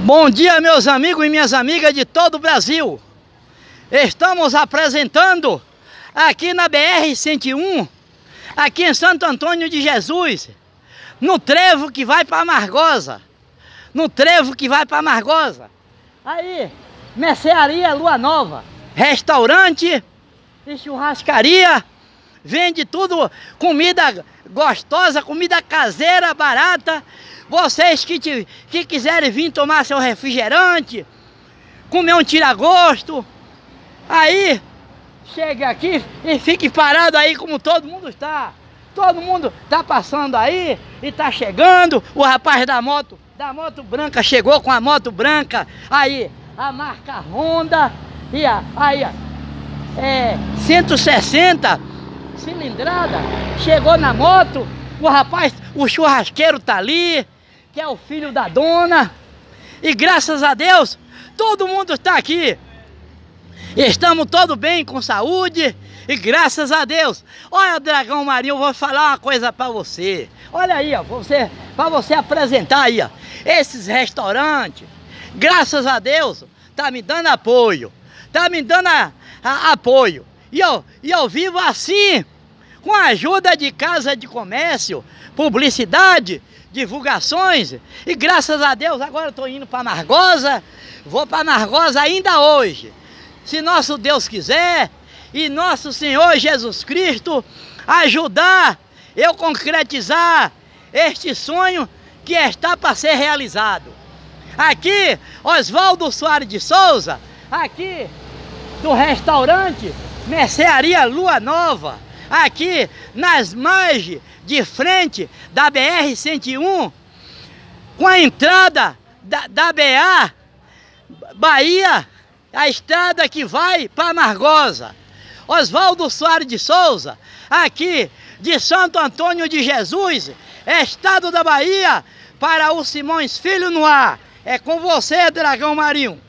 Bom dia, meus amigos e minhas amigas de todo o Brasil. Estamos apresentando aqui na BR-101, aqui em Santo Antônio de Jesus, no trevo que vai para Amargosa. Aí, mercearia Lua Nova, restaurante e churrascaria, vende tudo, comida gostosa, comida caseira, barata. Vocês que quiserem vir tomar seu refrigerante, comer um tira-gosto, aí chegue aqui e fique parado aí como todo mundo está. Todo mundo está passando aí e está chegando. O rapaz da moto branca chegou com a moto branca, aí a marca Honda e aí 160 cilindrada, chegou na moto. O rapaz, o churrasqueiro tá ali, que é o filho da dona, e graças a Deus todo mundo está aqui. Estamos todos bem, com saúde, e graças a Deus. Olha, Dragão Marinho, eu vou falar uma coisa para você. Olha aí, ó, para você apresentar aí, ó, esses restaurantes. Graças a Deus, tá me dando apoio. Apoio. E eu vivo assim, com a ajuda de casa de comércio, publicidade, divulgações. E graças a Deus, agora eu estou indo para Amargosa. Vou para Amargosa ainda hoje. Se nosso Deus quiser e nosso Senhor Jesus Cristo ajudar eu concretizar este sonho que está para ser realizado. Aqui, Oswaldo Soares de Souza, aqui do restaurante Mercearia Lua Nova, aqui nas margens de frente da BR-101, com a entrada da Bahia, a estrada que vai para Amargosa. Oswaldo Soares de Souza, aqui de Santo Antônio de Jesus, estado da Bahia, para o Simões Filho no ar. É com você, Dragão Marinho.